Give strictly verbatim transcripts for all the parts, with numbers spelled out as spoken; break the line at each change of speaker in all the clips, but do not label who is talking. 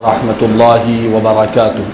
رحمۃ اللہ وبرکاتہ۔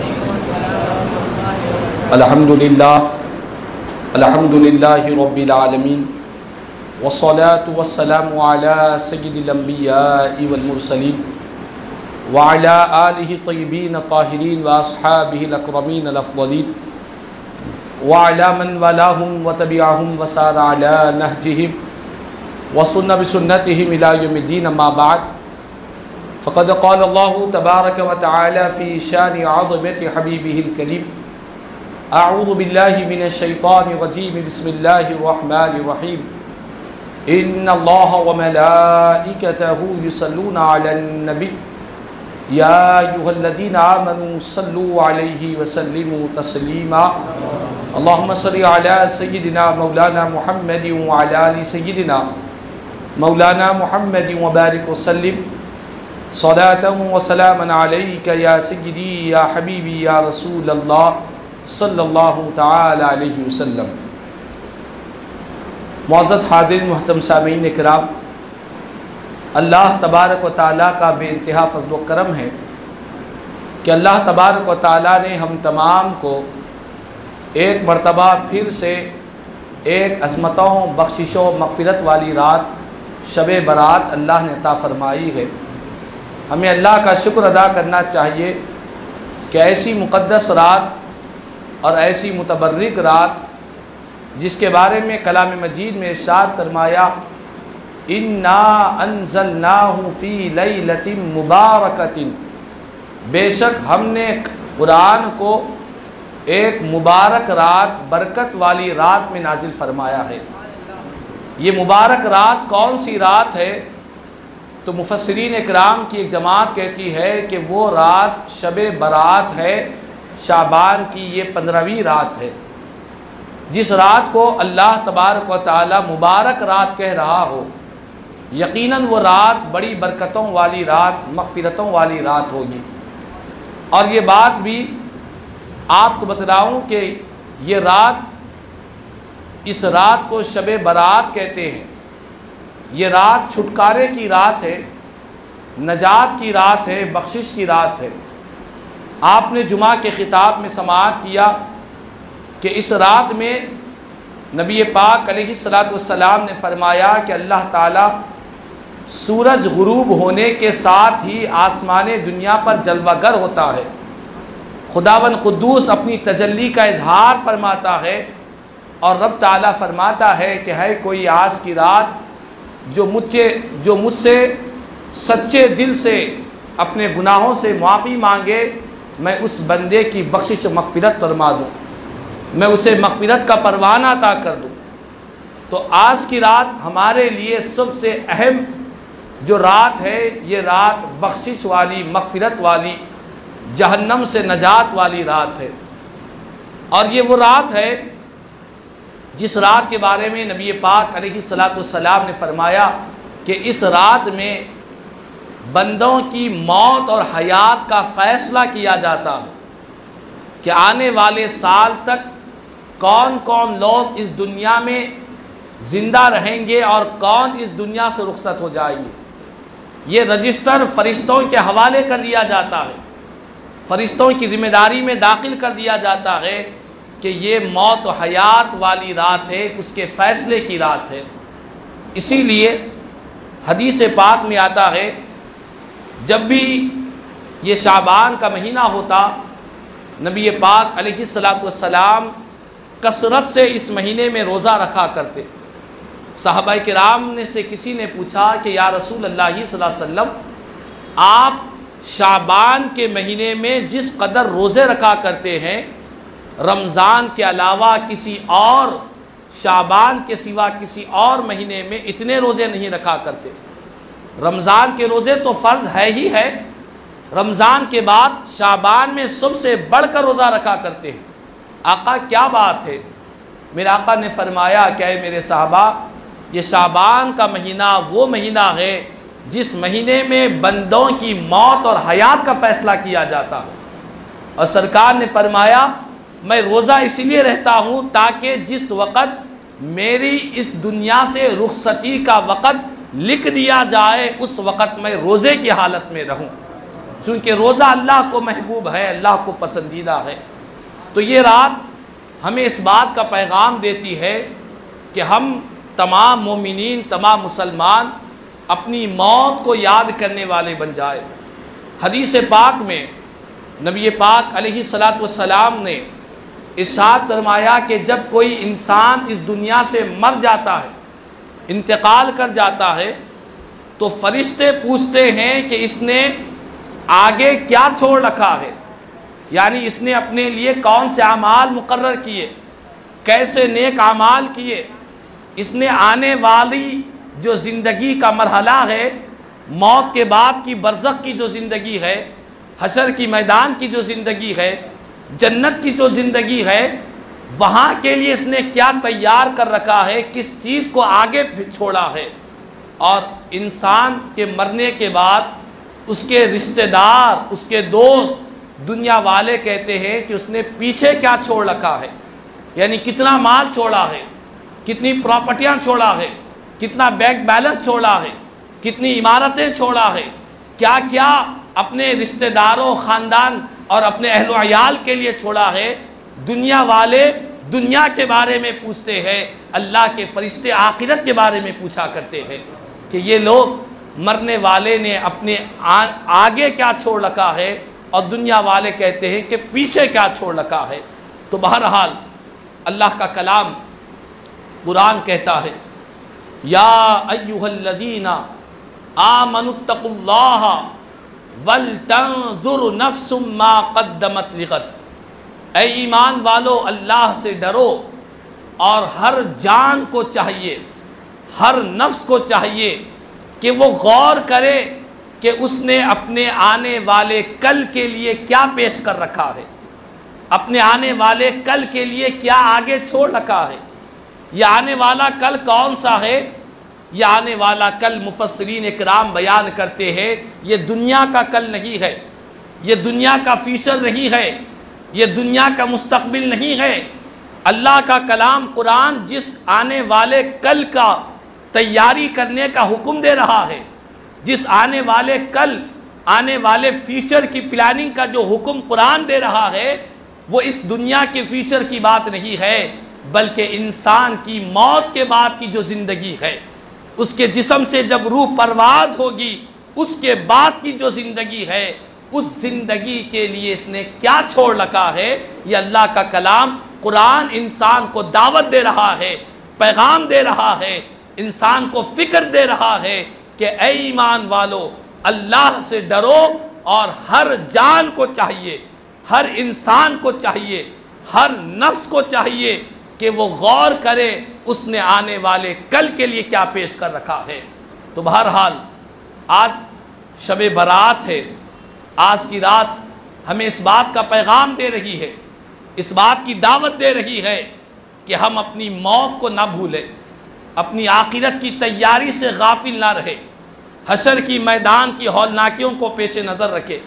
الحمدللہ الحمدللہ رب العالمین والصلاة والسلام علی سید الانبیاء والمرسلین وعلی آلہ الطیبین الطاہرین واصحابہ الاکرمین الافضلین وعلی من والاہم وتبعہم وسار علی نہجہم وسن بسنتہم الی یوم الدین، اما بعد فقد قال اللہ تبارک و تعالی فی شان عظمت حبیبہ الکریم، اعوذ باللہ من الشیطان الرجیم، بسم اللہ الرحمن الرحیم، ان اللہ وملائکتہ یصلون علی النبی یا ایھا الذین آمنوا صلوا علیہ وسلموا تسلیما، اللہم صل علی سیدنا مولانا محمد وعلی آل سیدنا مولانا محمد وبارک وسلم صلاة و سلاما علیک یا سیدی یا حبیبی یا رسول اللہ صلی اللہ تعالی علیہ وسلم۔ معزز حاضرین محترم سامعین کرام، اللہ تبارک و تعالیٰ کا بے انتہا فضل و کرم ہے کہ اللہ تبارک و تعالیٰ نے ہم تمام کو ایک مرتبہ پھر سے ایک عظمتوں بخششوں مغفرت والی رات شب برات اللہ نے عطا فرمائی ہے۔ ہمیں اللہ کا شکر ادا کرنا چاہیے کہ ایسی مقدس رات اور ایسی متبرک رات جس کے بارے میں کلام مجید میں ارشاد فرمایا، انا انزلناہ فی لیلۃ مبارکۃ، بے شک ہم نے قرآن کو ایک مبارک رات، برکت والی رات میں نازل فرمایا ہے۔ یہ مبارک رات کون سی رات ہے؟ تو مفسرین اکرام کی ایک جماعت کہتی ہے کہ وہ رات شب برات ہے، شعبان کی یہ پندرہویں رات ہے۔ جس رات کو اللہ تبارک و تعالی مبارک رات کہہ رہا ہو، یقیناً وہ رات بڑی برکتوں والی رات، مغفرتوں والی رات ہوگی۔ اور یہ بات بھی آپ کو بتلاؤں کہ یہ رات، اس رات کو شب برات کہتے ہیں۔ یہ رات چھٹکارے کی رات ہے، نجات کی رات ہے، بخشش کی رات ہے۔ آپ نے جمعہ کے خطاب میں سماعت کیا کہ اس رات میں نبی پاک علیہ الصلاۃ والسلام نے فرمایا کہ اللہ تعالیٰ سورج غروب ہونے کے ساتھ ہی آسمان دنیا پر جلوہ گر ہوتا ہے۔ خداوند قدوس اپنی تجلی کا اظہار فرماتا ہے اور رب تعالیٰ فرماتا ہے کہ ہے کوئی آج کی رات جو مجھ سے جو مجھ سے سچے دل سے اپنے گناہوں سے معافی مانگے، میں اس بندے کی بخشش و مغفرت فرما دوں، میں اسے مغفرت کا پروانہ عطا کر دوں۔ تو آج کی رات ہمارے لیے سب سے اہم جو رات ہے، یہ رات بخشش والی، مغفرت والی، جہنم سے نجات والی رات ہے۔ اور یہ وہ رات ہے جس رات کے بارے میں نبی پاک علیہ الصلاۃ والسلام نے فرمایا کہ اس رات میں بندوں کی موت اور حیات کا فیصلہ کیا جاتا ہے کہ آنے والے سال تک کون کون لوگ اس دنیا میں زندہ رہیں گے اور کون اس دنیا سے رخصت ہو جائیں گے۔ یہ رجسٹر فرشتوں کے حوالے کر دیا جاتا ہے، فرشتوں کی ذمہ داری میں داخل کر دیا جاتا ہے کہ یہ موت و حیات والی رات ہے، اس کے فیصلے کی رات ہے۔ اسی لیے حدیث پاک میں آتا ہے، جب بھی یہ شعبان کا مہینہ ہوتا، نبی پاک علیہ الصلاۃ والسلام کثرت سے اس مہینے میں روزہ رکھا کرتے۔ صحابہ کرام نے سے کسی نے پوچھا کہ یا رسول اللہ صلی اللہ علیہ وسلم، آپ شعبان کے مہینے میں جس قدر روزے رکھا کرتے ہیں، رمضان کے علاوہ کسی اور، شعبان کے سوا کسی اور مہینے میں اتنے روزے نہیں رکھا کرتے۔ رمضان کے روزے تو فرض ہے ہی ہے، رمضان کے بعد شعبان میں سب سے بڑھ کر روزہ رکھا کرتے ہیں۔ آقا کیا بات ہے؟ میرے آقا نے فرمایا کہ اے میرے صحابہ، یہ شعبان کا مہینہ وہ مہینہ ہے جس مہینے میں بندوں کی موت اور حیات کا فیصلہ کیا جاتا ہے۔ اور سرکار نے فرمایا، میں روزہ اس لیے رہتا ہوں تاکہ جس وقت میری اس دنیا سے رخصتی کا وقت لکھ دیا جائے، اس وقت میں روزے کی حالت میں رہوں۔ چونکہ روزہ اللہ کو محبوب ہے، اللہ کو پسندیدہ ہے۔ تو یہ رات ہمیں اس بات کا پیغام دیتی ہے کہ ہم تمام مومنین، تمام مسلمان اپنی موت کو یاد کرنے والے بن جائے۔ حدیث پاک میں نبی پاک علیہ الصلاۃ والسلام نے ارشاد فرمایا کہ جب کوئی انسان اس دنیا سے مر جاتا ہے، انتقال کر جاتا ہے، تو فرشتے پوچھتے ہیں کہ اس نے آگے کیا چھوڑ رکھا ہے، یعنی اس نے اپنے لیے کون سے اعمال مقرر کیے، کیسے نیک اعمال کیے، اس نے آنے والی جو زندگی کا مرحلہ ہے، موت کے بعد کی برزخ کی جو زندگی ہے، حشر کی میدان کی جو زندگی ہے، جنت کی جو زندگی ہے، وہاں کے لیے اس نے کیا تیار کر رکھا ہے، کس چیز کو آگے چھوڑا ہے۔ اور انسان کے مرنے کے بعد اس کے رشتہ دار، اس کے دوست، دنیا والے کہتے ہیں کہ اس نے پیچھے کیا چھوڑ رکھا ہے، یعنی کتنا مال چھوڑا ہے، کتنی پراپرٹیاں چھوڑا ہے، کتنا بینک بیلنس چھوڑا ہے، کتنی عمارتیں چھوڑا ہے، کیا کیا اپنے رشتہ داروں، خاندان اور اپنے اہل و عیال کے لیے چھوڑا ہے۔ دنیا والے دنیا کے بارے میں پوچھتے ہیں، اللہ کے فرشتے آخرت کے بارے میں پوچھا کرتے ہیں کہ یہ لوگ مرنے والے نے اپنے آگے کیا چھوڑ رکھا ہے، اور دنیا والے کہتے ہیں کہ پیچھے کیا چھوڑ رکھا ہے۔ تو بہرحال اللہ کا کلام قرآن کہتا ہے، یا ایھا الذین آمنوا اتقوا اللہ وَلْتَنْظُرْ نَفْسٌ مَا قَدَّمَتْ لِغَدٍ، اے ایمان والو اللہ سے ڈرو، اور ہر جان کو چاہیے، ہر نفس کو چاہیے کہ وہ غور کرے کہ اس نے اپنے آنے والے کل کے لیے کیا پیش کر رکھا ہے، اپنے آنے والے کل کے لیے کیا آگے چھوڑ رکھا ہے۔ یہ آنے والا کل کون سا ہے؟ یہ آنے والا کل مفسرین اکرام بیان کرتے ہیں، یہ دنیا کا کل نہیں ہے، یہ دنیا کا فیوچر نہیں ہے، یہ دنیا کا مستقبل نہیں ہے۔ اللہ کا کلام قرآن جس آنے والے کل کا تیاری کرنے کا حکم دے رہا ہے، جس آنے والے کل، آنے والے فیوچر کی پلاننگ کا جو حکم قرآن دے رہا ہے، وہ اس دنیا کے فیوچر کی بات نہیں ہے، بلکہ انسان کی موت کے بعد کی جو زندگی ہے، اس کے جسم سے جب روح پرواز ہوگی، اس کے بعد کی جو زندگی ہے، اس زندگی کے لیے اس نے کیا چھوڑ رکھا ہے۔ یہ اللہ کا کلام قرآن انسان کو دعوت دے رہا ہے، پیغام دے رہا ہے، انسان کو فکر دے رہا ہے کہ اے ایمان والو اللہ سے ڈرو، اور ہر جان کو چاہیے، ہر انسان کو چاہیے، ہر نفس کو چاہیے کہ وہ غور کرے اس نے آنے والے کل کے لیے کیا پیش کر رکھا ہے۔ تو بہرحال آج شب برات ہے، آج کی رات ہمیں اس بات کا پیغام دے رہی ہے، اس بات کی دعوت دے رہی ہے کہ ہم اپنی موت کو نہ بھولیں، اپنی آخرت کی تیاری سے غافل نہ رہے، حشر کی میدان کی ہولناکیوں کو پیش نظر رکھے۔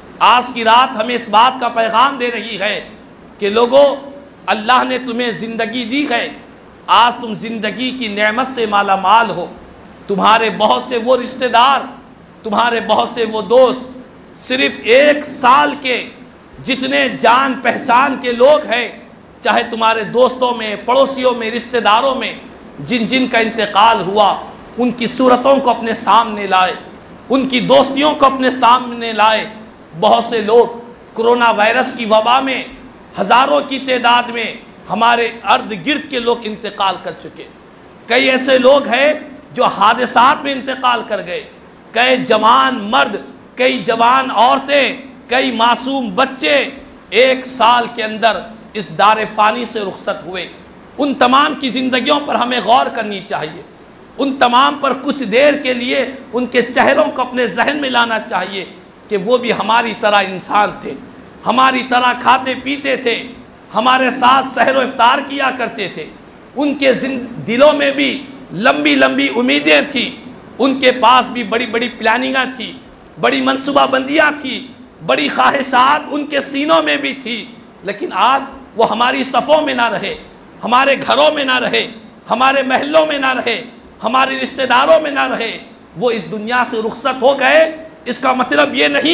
آج کی رات ہمیں اس بات کا پیغام دے رہی ہے کہ لوگوں، اللہ نے تمہیں زندگی دی ہے، آج تم زندگی کی نعمت سے مالا مال ہو، تمہارے بہت سے وہ رشتہ دار، تمہارے بہت سے وہ دوست، صرف ایک سال کے جتنے جان پہچان کے لوگ ہیں، چاہے تمہارے دوستوں میں، پڑوسیوں میں، رشتہ داروں میں، جن جن کا انتقال ہوا، ان کی صورتوں کو اپنے سامنے لائے، ان کی دوستیوں کو اپنے سامنے لائے۔ بہت سے لوگ کرونا وائرس کی وبا میں ہزاروں کی تعداد میں ہمارے ارد گرد کے لوگ انتقال کر چکے، کئی ایسے لوگ ہیں جو حادثات میں انتقال کر گئے، کئی جوان مرد، کئی جوان عورتیں، کئی معصوم بچے ایک سال کے اندر اس دار فانی سے رخصت ہوئے۔ ان تمام کی زندگیوں پر ہمیں غور کرنی چاہیے، ان تمام پر کچھ دیر کے لیے ان کے چہروں کو اپنے ذہن میں لانا چاہیے کہ وہ بھی ہماری طرح انسان تھے، ہماری طرح کھاتے پیتے تھے، ہمارے ساتھ سحر و افطار کیا کرتے تھے، ان کے دلوں میں بھی لمبی لمبی امیدیں تھیں، ان کے پاس بھی بڑی بڑی پلاننگاں تھیں، بڑی منصوبہ بندیاں تھیں، بڑی خواہشات ان کے سینوں میں بھی تھی، لیکن آج وہ ہماری صفوں میں نہ رہے، ہمارے گھروں میں نہ رہے، ہمارے محلوں میں نہ رہے، ہمارے رشتہ داروں میں نہ رہے، وہ اس دنیا سے رخصت ہو گئے۔ اس کا مطلب یہ نہیں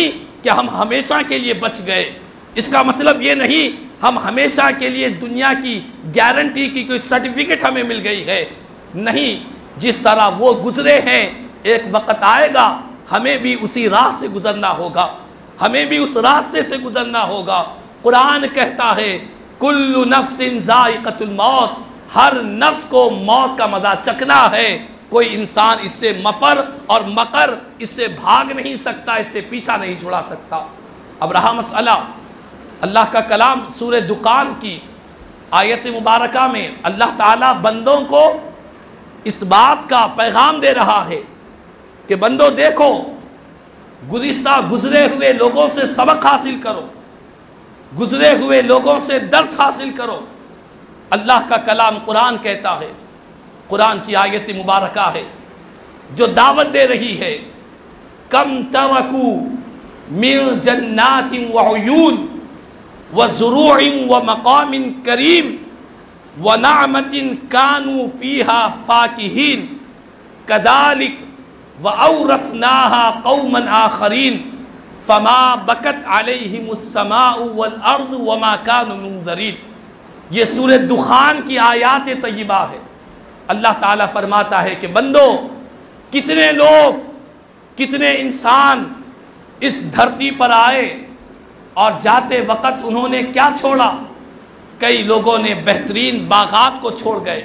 کہ ہم ہمیشہ کے لیے بچ گئے، اس کا مطلب یہ نہیں ہم ہمیشہ کے لیے دنیا کی گارنٹی کی کوئی سرٹیفکیٹ ہمیں مل گئی ہے، نہیں، جس طرح وہ گزرے ہیں ایک وقت آئے گا ہمیں بھی اسی راہ سے گزرنا ہوگا، ہمیں بھی اس راستے سے گزرنا ہوگا۔ قرآن کہتا ہے کل نفس ذائقۃ الموت، ہر نفس کو موت کا مزہ چکھنا ہے، کوئی انسان اس سے مفر اور مکر اس سے بھاگ نہیں سکتا، اس سے پیچھا نہیں چھڑا سکتا۔ اب رہا مسئلہ اللہ کا کلام سورہ دخان کی آیت مبارکہ میں اللہ تعالیٰ بندوں کو اس بات کا پیغام دے رہا ہے کہ بندو دیکھو، گزشتہ گزرے ہوئے لوگوں سے سبق حاصل کرو، گزرے ہوئے لوگوں سے درس حاصل کرو۔ اللہ کا کلام قرآن کہتا ہے، قرآن کی آیت مبارکہ ہے جو دعوت دے رہی ہے، کم ترکو من جنات وعیون وزروع ومقام کریم ونعمت کانوا فیہا فاکہین کذالک وَأَوْرَثْنَاهَا قَوْمًا آخَرِينَ فَمَا بَكَتْ عَلَيْهِمُ السَّمَاءُ وَالْأَرْضُ وَمَا كَانُوا مُنذَرِينَ۔ یہ سورہ دخان کی آیات طیبہ ہے۔ اللہ تعالیٰ فرماتا ہے کہ بندو، کتنے لوگ، کتنے انسان اس دھرتی پر آئے اور جاتے وقت انہوں نے کیا چھوڑا؟ کئی لوگوں نے بہترین باغات کو چھوڑ گئے،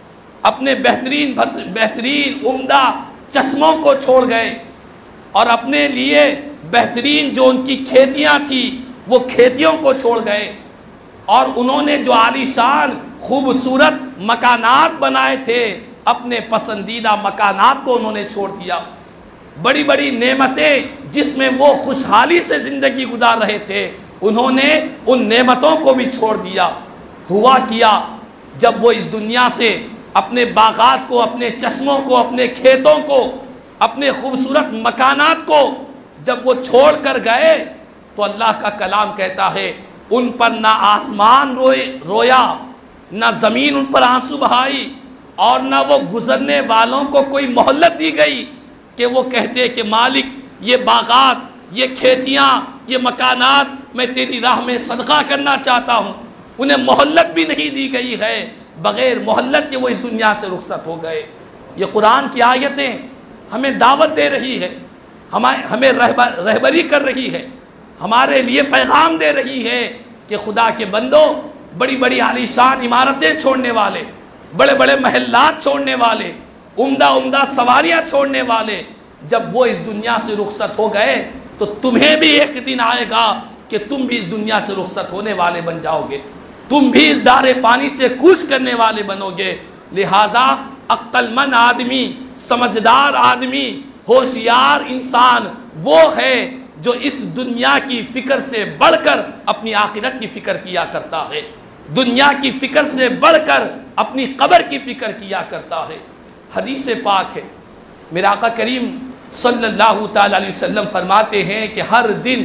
اپنے بہترین بہترین عمدہ چشموں کو چھوڑ گئے، اور اپنے لیے بہترین جو ان کی کھیتیاں تھیں وہ کھیتیوں کو چھوڑ گئے، اور انہوں نے جو عالیشان خوبصورت مکانات بنائے تھے اپنے پسندیدہ مکانات کو انہوں نے چھوڑ دیا، بڑی بڑی نعمتیں جس میں وہ خوشحالی سے زندگی گزار رہے تھے انہوں نے ان نعمتوں کو بھی چھوڑ دیا۔ ہوا کیا، جب وہ اس دنیا سے اپنے باغات کو، اپنے چشموں کو، اپنے کھیتوں کو، اپنے خوبصورت مکانات کو جب وہ چھوڑ کر گئے تو اللہ کا کلام کہتا ہے ان پر نہ آسمان روئے رویا، نہ زمین ان پر آنسو بہائی، اور نہ وہ گزرنے والوں کو کوئی مہلت دی گئی کہ وہ کہتے کہ مالک یہ باغات، یہ کھیتیاں، یہ مکانات میں تیری راہ میں صدقہ کرنا چاہتا ہوں، انہیں مہلت بھی نہیں دی گئی ہے، بغیر مہلت کے وہ اس دنیا سے رخصت ہو گئے۔ یہ قرآن کی آیتیں ہمیں دعوت دے رہی ہے، ہمیں رہبری کر رہی ہے، ہمارے لیے پیغام دے رہی ہے کہ خدا کے بندو، بڑی بڑی عالیشان عمارتیں چھوڑنے والے، بڑے بڑے محلات چھوڑنے والے، عمدہ عمدہ سواریاں چھوڑنے والے جب وہ اس دنیا سے رخصت ہو گئے تو تمہیں بھی ایک دن آئے گا کہ تم بھی اس دنیا سے رخصت ہونے والے بن جاؤ گے، تم بھی اس دار فانی سے کوچ کرنے والے بنو گے۔ لہٰذا عقل مند آدمی، سمجھدار آدمی، ہوشیار انسان وہ ہے جو اس دنیا کی فکر سے بڑھ کر اپنی آخرت کی فکر کیا کرتا ہے، دنیا کی فکر سے بڑھ کر اپنی قبر کی فکر کیا کرتا ہے۔ حدیث پاک ہے، میرا آقا کریم صلی اللہ تعالی علیہ وسلم فرماتے ہیں کہ ہر دن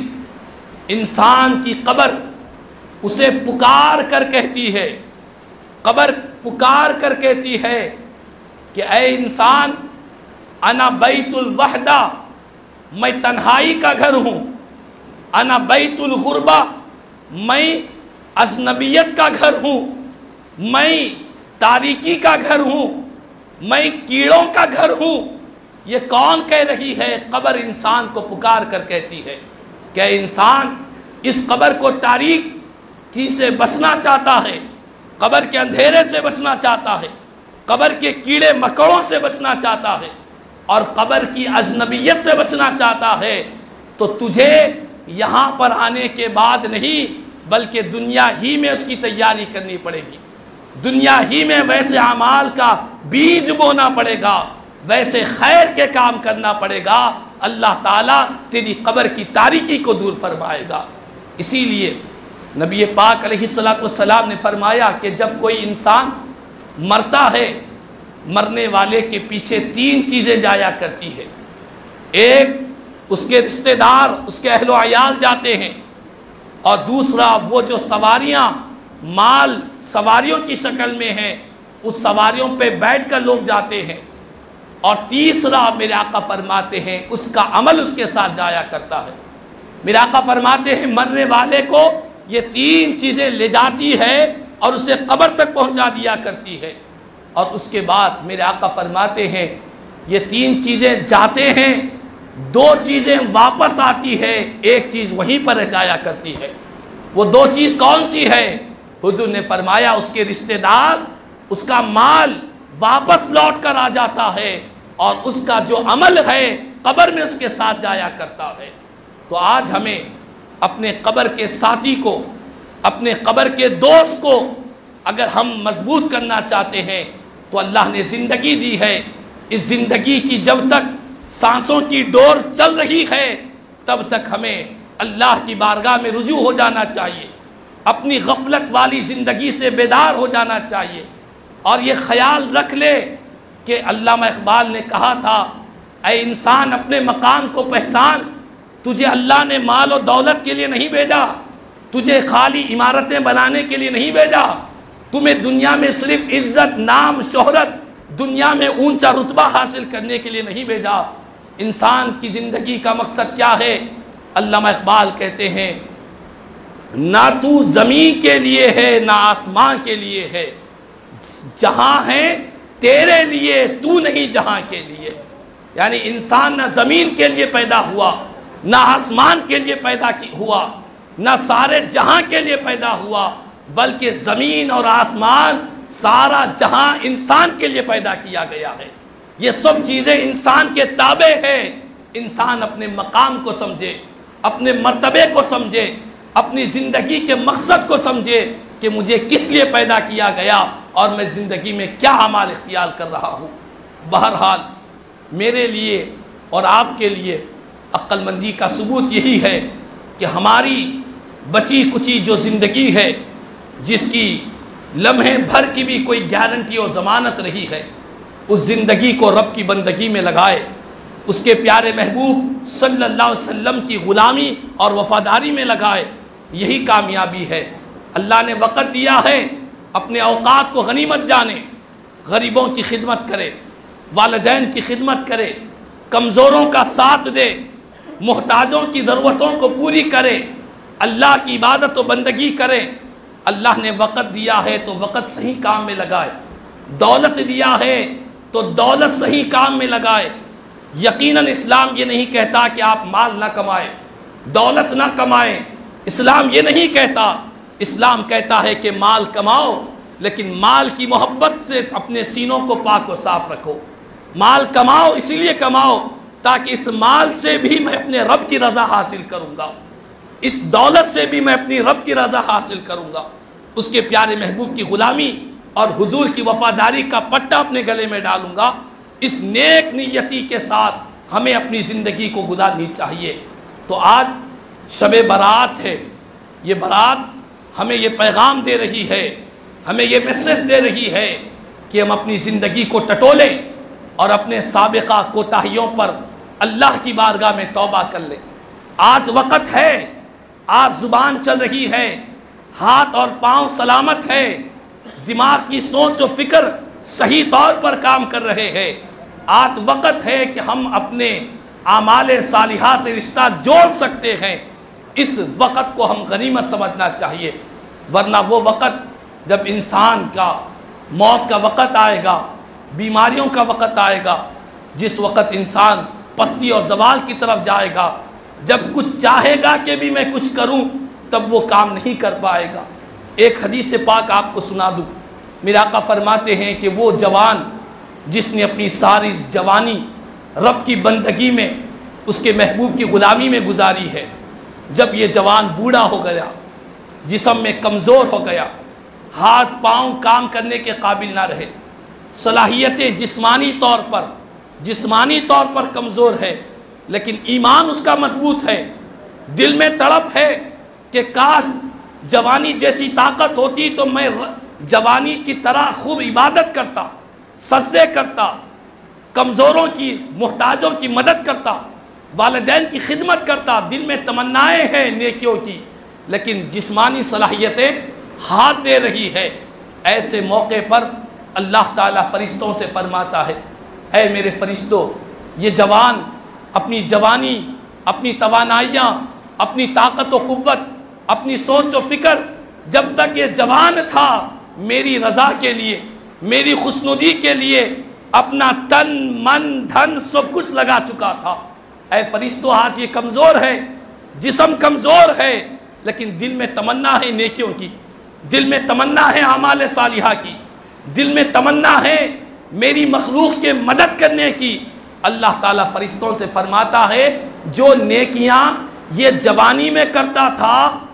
انسان کی قبر اسے پکار کر کہتی ہے، قبر پکار کر کہتی ہے کہ اے انسان، انا بیت الوحدہ، میں تنہائی کا گھر ہوں، انا بیت الغربہ، میں اجنبیت کا گھر ہوں، میں تاریکی کا گھر ہوں، میں کیڑوں کا گھر ہوں۔ یہ کون کہہ رہی ہے؟ قبر انسان کو پکار کر کہتی ہے کہ انسان اس قبر کو تاریکی سے بچنا چاہتا ہے، قبر کے اندھیرے سے بچنا چاہتا ہے، قبر کے کیڑے مکوڑوں سے بچنا چاہتا ہے، اور قبر کی اجنبیت سے بچنا چاہتا ہے، تو تجھے یہاں پر آنے کے بعد نہیں بلکہ دنیا ہی میں اس کی تیاری کرنی پڑے گی، دنیا ہی میں ویسے اعمال کا بیج بونا پڑے گا، ویسے خیر کے کام کرنا پڑے گا، اللہ تعالیٰ تیری قبر کی تاریکی کو دور فرمائے گا۔ اسی لیے نبی پاک علیہ السلام نے فرمایا کہ جب کوئی انسان مرتا ہے، مرنے والے کے پیچھے تین چیزیں جایا کرتی ہے، ایک اس کے رشتہ دار، اس کے اہل و عیال جاتے ہیں، اور دوسرا وہ جو سواریاں مال سواریوں کی شکل میں ہیں اس سواریوں پہ بیٹھ کر لوگ جاتے ہیں، اور تیسرا میرے آقا فرماتے ہیں اس کا عمل اس کے ساتھ جایا کرتا ہے۔ میرے آقا فرماتے ہیں مرنے والے کو یہ تین چیزیں لے جاتی ہے اور اسے قبر تک پہنچا دیا کرتی ہے، اور اس کے بعد میرے آقا فرماتے ہیں یہ تین چیزیں جاتے ہیں، دو چیزیں واپس آتی ہے، ایک چیز وہیں پر رہ جایا کرتی ہے۔ وہ دو چیز کون سی ہے؟ حضور نے فرمایا اس کے رشتہ دار، اس کا مال واپس لوٹ کر آ جاتا ہے، اور اس کا جو عمل ہے قبر میں اس کے ساتھ جایا کرتا ہے۔ تو آج ہمیں اپنے قبر کے ساتھی کو، اپنے قبر کے دوست کو اگر ہم مضبوط کرنا چاہتے ہیں تو اللہ نے زندگی دی ہے، اس زندگی کی جب تک سانسوں کی ڈور چل رہی ہے تب تک ہمیں اللہ کی بارگاہ میں رجوع ہو جانا چاہیے، اپنی غفلت والی زندگی سے بیدار ہو جانا چاہیے، اور یہ خیال رکھ لے کہ علامہ اقبال نے کہا تھا اے انسان اپنے مقام کو پہچان، تجھے اللہ نے مال و دولت کے لیے نہیں بھیجا، تجھے خالی عمارتیں بنانے کے لیے نہیں بھیجا، تمہیں دنیا میں صرف عزت، نام، شہرت، دنیا میں اونچا رتبہ حاصل کرنے کے لیے نہیں بھیجا۔ انسان کی زندگی کا مقصد کیا ہے؟ علامہ اقبال کہتے ہیں نہ تو زمین کے لیے ہے نہ آسمان کے لیے ہے، جہاں ہے تیرے لیے تو نہیں جہاں کے لیے۔ یعنی انسان نہ زمین کے لیے پیدا ہوا، نہ آسمان کے لیے پیدا ہوا، نہ سارے جہاں کے لیے پیدا ہوا، بلکہ زمین اور آسمان سارا جہاں انسان کے لیے پیدا کیا گیا ہے۔ یہ سب چیزیں انسان کے تابع ہیں۔ انسان اپنے مقام کو سمجھے، اپنے مرتبے کو سمجھے، اپنی زندگی کے مقصد کو سمجھے کہ مجھے کس لیے پیدا کیا گیا اور میں زندگی میں کیا اعمال اختیار کر رہا ہوں۔ بہرحال میرے لیے اور آپ کے لیے عقل مندی کا ثبوت یہی ہے کہ ہماری بچی کچی جو زندگی ہے، جس کی لمحے بھر کی بھی کوئی گارنٹی اور ضمانت رہی ہے، اس زندگی کو رب کی بندگی میں لگائے، اس کے پیارے محبوب صلی اللہ علیہ وسلم کی غلامی اور وفاداری میں لگائے، یہی کامیابی ہے۔ اللہ نے وقت دیا ہے، اپنے اوقات کو غنیمت جانے، غریبوں کی خدمت کرے، والدین کی خدمت کرے، کمزوروں کا ساتھ دے، محتاجوں کی ضرورتوں کو پوری کرے، اللہ کی عبادت و بندگی کرے۔ اللہ نے وقت دیا ہے تو وقت صحیح کام میں لگائے، دولت دیا ہے تو دولت صحیح کام میں لگائے۔ یقیناً اسلام یہ نہیں کہتا کہ آپ مال نہ کمائیں، دولت نہ کمائیں، اسلام یہ نہیں کہتا۔ اسلام کہتا ہے کہ مال کماؤ، لیکن مال کی محبت سے اپنے سینوں کو پاک و صاف رکھو۔ مال کماؤ اسی لیے کماؤ تاکہ اس مال سے بھی میں اپنے رب کی رضا حاصل کروں گا، اس دولت سے بھی میں اپنی رب کی رضا حاصل کروں گا، اس کے پیارے محبوب کی غلامی اور حضور کی وفاداری کا پٹا اپنے گلے میں ڈالوں گا۔ اس نیک نیتی کے ساتھ ہمیں اپنی زندگی کو گزارنی چاہیے۔ تو آج شب برات ہے، یہ برات ہمیں یہ پیغام دے رہی ہے، ہمیں یہ میسج دے رہی ہے کہ ہم اپنی زندگی کو ٹٹولیں اور اپنے سابقہ کوتاہیوں پر اللہ کی بارگاہ میں توبہ کر لیں۔ آج وقت ہے، آج زبان چل رہی ہے، ہاتھ اور پاؤں سلامت ہے، دماغ کی سوچ و فکر صحیح طور پر کام کر رہے ہیں۔ آج وقت ہے کہ ہم اپنے اعمال صالحہ سے رشتہ جوڑ سکتے ہیں۔ اس وقت کو ہم غنیمت سمجھنا چاہیے، ورنہ وہ وقت جب انسان کا موت کا وقت آئے گا، بیماریوں کا وقت آئے گا، جس وقت انسان پستی اور زوال کی طرف جائے گا، جب کچھ چاہے گا کہ بھی میں کچھ کروں تب وہ کام نہیں کر پائے گا۔ ایک حدیث پاک آپ کو سنا دوں۔ میرے آقا فرماتے ہیں کہ وہ جوان جس نے اپنی ساری جوانی رب کی بندگی میں، اس کے محبوب کی غلامی میں گزاری ہے، جب یہ جوان بوڑھا ہو گیا، جسم میں کمزور ہو گیا، ہاتھ پاؤں کام کرنے کے قابل نہ رہے، صلاحیتیں جسمانی طور پر جسمانی طور پر کمزور ہے، لیکن ایمان اس کا مضبوط ہے، دل میں تڑپ ہے کہ کاش جوانی جیسی طاقت ہوتی تو میں جوانی کی طرح خوب عبادت کرتا، سجدے کرتا، کمزوروں کی، محتاجوں کی مدد کرتا، والدین کی خدمت کرتا۔ دل میں تمنائیں ہیں نیکیوں کی، لیکن جسمانی صلاحیتیں ہاتھ دے رہی ہے۔ ایسے موقع پر اللہ تعالیٰ فرشتوں سے فرماتا ہے، اے میرے فرشتوں، یہ جوان اپنی جوانی، اپنی توانائیاں اپنی طاقت و قوت، اپنی سوچ و فکر جب تک یہ جوان تھا میری رضا کے لیے، میری خوشنودی کے لیے اپنا تن من دھن سب کچھ لگا چکا تھا۔ اے فرشتوں، آج یہ کمزور ہے، جسم کمزور ہے، لیکن دل میں تمنا ہے نیکیوں کی، دل میں تمنا ہے اعمال صالحہ کی، دل میں تمنا ہے میری مخلوق کے مدد کرنے کی۔ اللہ تعالیٰ فرشتوں سے فرماتا ہے جو نیکیاں یہ جوانی میں کرتا تھا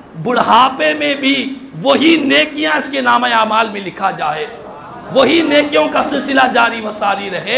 بڑھاپے میں بھی وہی نیکیاں اس کے نامہ اعمال میں لکھا جائے، وہی نیکیوں کا سلسلہ جاری و ساری رہے،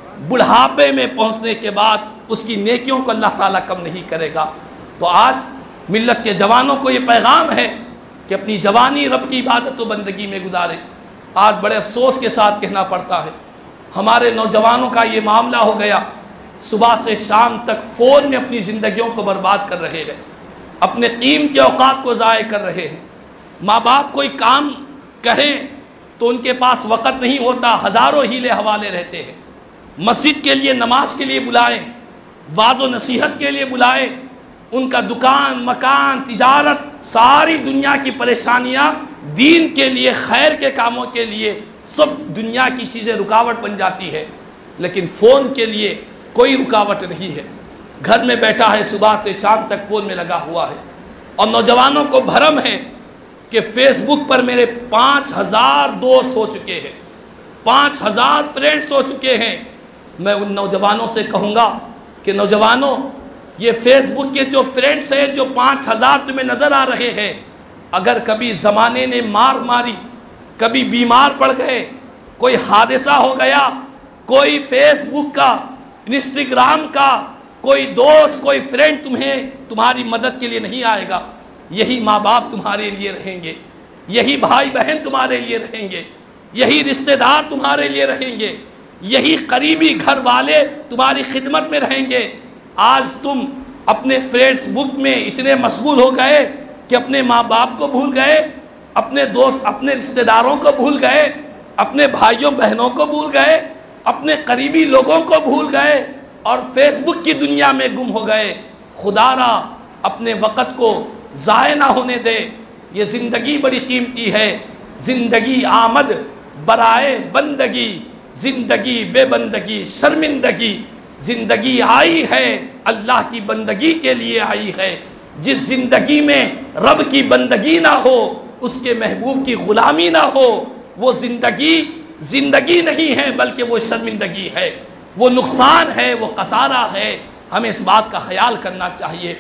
بڑھاپے میں پہنچنے کے بعد اس کی نیکیوں کو اللہ تعالیٰ کم نہیں کرے گا۔ تو آج ملت کے جوانوں کو یہ پیغام ہے کہ اپنی جوانی رب کی عبادت و بندگی میں گزارے۔ آج بڑے افسوس کے ساتھ کہنا پڑتا ہے ہمارے نوجوانوں کا یہ معاملہ ہو گیا، صبح سے شام تک فون میں اپنی زندگیوں کو برباد کر رہے ہیں، اپنے قیمتی اوقات کو ضائع کر رہے ہیں۔ ماں باپ کوئی کام کہیں تو ان کے پاس وقت نہیں ہوتا، ہزاروں ہیلے حوالے رہتے ہیں۔ مسجد کے لیے، نماز کے لیے بلائیں، واعظ و نصیحت کے لیے بلائیں، ان کا دکان مکان تجارت ساری دنیا کی پریشانیاں دین کے لیے، خیر کے کاموں کے لیے سب دنیا کی چیزیں رکاوٹ بن جاتی ہے، لیکن فون کے لیے کوئی رکاوٹ نہیں ہے۔ گھر میں بیٹھا ہے، صبح سے شام تک فون میں لگا ہوا ہے، اور نوجوانوں کو بھرم ہے کہ فیس بک پر میرے پانچ ہزار دوست ہو چکے ہیں، پانچ ہزار فرینڈز ہو چکے ہیں۔ میں ان نوجوانوں سے کہوں گا کہ نوجوانوں، یہ فیس بک کے جو فرینڈز ہیں، جو پانچ ہزار تمہیں نظر آ رہے ہیں، اگر کبھی زمانے نے مار ماری، کبھی بیمار پڑ گئے، کوئی حادثہ ہو گیا، کوئی فیس بک کا، انسٹاگرام کا کوئی دوست، کوئی فرینڈ تمہیں تمہاری مدد کے لیے نہیں آئے گا، یہی ماں باپ تمہارے لیے رہیں گے، یہی بھائی بہن تمہارے لیے رہیں گے، یہی رشتہ دار تمہارے لیے رہیں گے، یہی قریبی گھر والے تمہاری خدمت میں رہیں گے۔ آج تم اپنے فیس بک میں اتنے مشغول ہو گئے کہ اپنے ماں باپ کو بھول گئے، اپنے دوست، اپنے رشتہ داروں کو بھول گئے، اپنے بھائیوں بہنوں کو بھول گئے، اپنے قریبی لوگوں کو بھول گئے اور فیس بک کی دنیا میں گم ہو گئے۔ خدا را اپنے وقت کو ضائع نہ ہونے دے، یہ زندگی بڑی قیمتی ہے۔ زندگی آمد برائے بندگی، زندگی بے بندگی شرمندگی، زندگی آئی ہے اللہ کی بندگی کے لیے آئی ہے۔ جس زندگی میں رب کی بندگی نہ ہو، اس کے محبوب کی غلامی نہ ہو، وہ زندگی زندگی نہیں ہے بلکہ وہ شرمندگی ہے، وہ نقصان ہے، وہ خسارہ ہے۔ ہمیں اس بات کا خیال کرنا چاہیے۔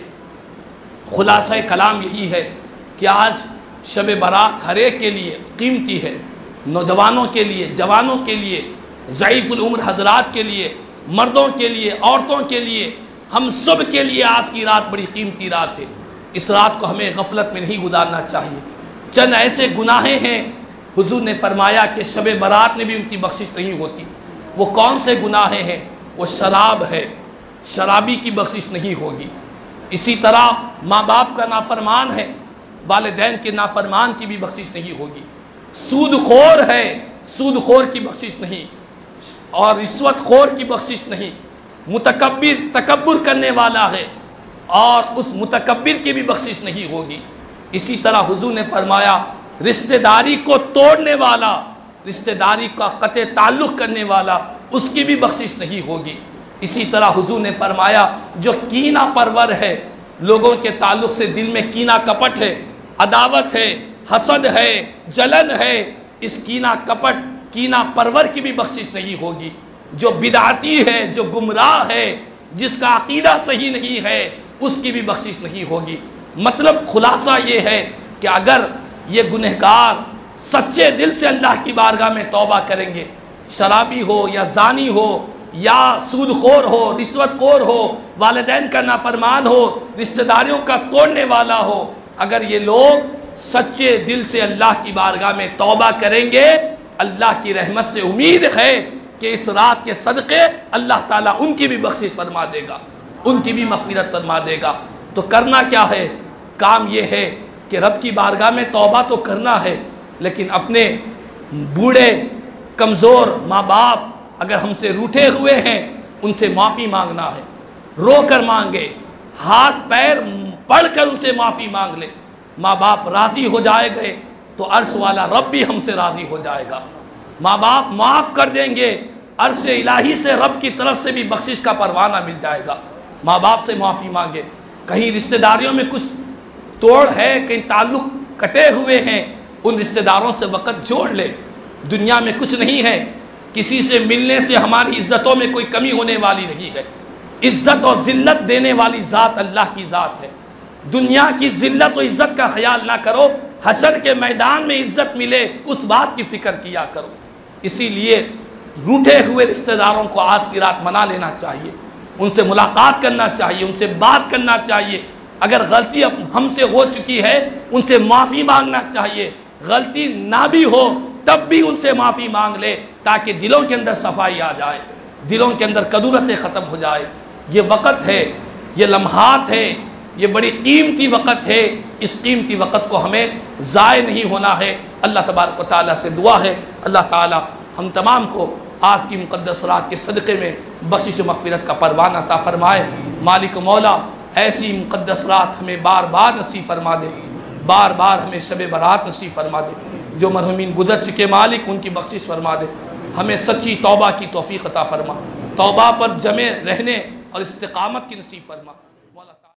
خلاصہ کلام یہی ہے کہ آج شب برات ہر ایک کے لیے قیمتی ہے، نوجوانوں کے لیے، جوانوں کے لیے، ضعیف العمر حضرات کے لیے، مردوں کے لیے، عورتوں کے لیے، ہم سب کے لیے آج کی رات بڑی قیمتی رات ہے۔ اس رات کو ہمیں غفلت میں نہیں گزارنا چاہیے۔ چند ایسے گناہیں ہیں حضور نے فرمایا کہ شب برات میں بھی ان کی بخشش نہیں ہوتی۔ وہ کون سے گناہیں ہیں؟ وہ شراب ہے، شرابی کی بخشش نہیں ہوگی۔ اسی طرح ماں باپ کا نافرمان ہے، والدین کے نافرمان کی بھی بخشش نہیں ہوگی۔ سود خور ہے، سود خور کی بخشش نہیں، اور رشوت خور کی بخشش نہیں۔ متکبر، تکبر کرنے والا ہے، اور اس متکبر کی بھی بخشش نہیں ہوگی۔ اسی طرح حضور نے فرمایا رشتہ داری کو توڑنے والا، رشتہ داری کا قطع تعلق کرنے والا، اس کی بھی بخشش نہیں ہوگی۔ اسی طرح حضور نے فرمایا جو کینہ پرور ہے، لوگوں کے تعلق سے دل میں کینہ کپٹ ہے، عداوت ہے، حسد ہے، جلن ہے، اس کینہ کپٹ، کینہ پرور کی بھی بخشش نہیں ہوگی۔ جو بدعتی ہے، جو گمراہ ہے، جس کا عقیدہ صحیح نہیں ہے، اس کی بھی بخشش نہیں ہوگی۔ مطلب خلاصہ یہ ہے کہ اگر یہ گنہگار سچے دل سے اللہ کی بارگاہ میں توبہ کریں گے، شرابی ہو یا زانی ہو یا سود خور ہو، رشوت خور ہو، والدین کا نافرمان ہو، رشتہ داریوں کا توڑنے والا ہو، اگر یہ لوگ سچے دل سے اللہ کی بارگاہ میں توبہ کریں گے، اللہ کی رحمت سے امید ہے کہ اس رات کے صدقے اللہ تعالیٰ ان کی بھی بخشش فرما دے گا، ان کی بھی مغفرت فرما دے گا۔ تو کرنا کیا ہے؟ کام یہ ہے کہ رب کی بارگاہ میں توبہ تو کرنا ہے، لیکن اپنے بوڑھے کمزور ماں باپ اگر ہم سے روٹھے ہوئے ہیں، ان سے معافی مانگنا ہے، رو کر مانگے، ہاتھ پیر پڑھ کر ان سے معافی مانگ لے۔ ماں باپ راضی ہو جائے گئے تو عرش والا رب بھی ہم سے راضی ہو جائے گا۔ ماں باپ معاف کر دیں گے، عرش الہی سے رب کی طرف سے بھی بخشش کا پروانہ مل جائے گا۔ ماں باپ سے معافی مانگے۔ کہیں رشتہ داریوں میں کچھ توڑ ہے، کہیں تعلق کٹے ہوئے ہیں، ان رشتہ داروں سے وقت جوڑ لے۔ دنیا میں کچھ نہیں ہے، کسی سے ملنے سے ہماری عزتوں میں کوئی کمی ہونے والی نہیں ہے۔ عزت اور ذلت دینے والی ذات اللہ کی ذات ہے۔ دنیا کی ذلت و عزت کا خیال نہ کرو، حشر کے میدان میں عزت ملے اس بات کی فکر کیا کرو۔ اسی لیے روٹھے ہوئے رشتہ داروں کو آج کی رات منا لینا چاہیے، ان سے ملاقات کرنا چاہیے، ان سے بات کرنا چاہیے۔ اگر غلطی ہم سے ہو چکی ہے ان سے معافی مانگنا چاہیے، غلطی نہ بھی ہو تب بھی ان سے معافی مانگ لے تاکہ دلوں کے اندر صفائی آ جائے، دلوں کے اندر کدورتیں ختم ہو جائے۔ یہ وقت ہے، یہ لمحات ہے، یہ بڑی قیمتی وقت ہے، اس قیمتی وقت کو ہمیں ضائع نہیں ہونا ہے۔ اللہ تبارک و تعالیٰ سے دعا ہے اللہ تعالیٰ ہم تمام کو آج کی مقدس رات کے صدقے میں بخشش و مغفرت کا پروانہ عطا فرمائے۔ مالک و مولا ایسی مقدس رات ہمیں بار بار نصیب فرما دے، بار بار ہمیں شب برات نصیب فرما دے۔ جو مرحومین گزر چکے مالک ان کی بخشش فرما دے، ہمیں سچی توبہ کی توفیق عطا فرما، توبہ پر جمے رہنے اور استقامت کی نصیب فرما۔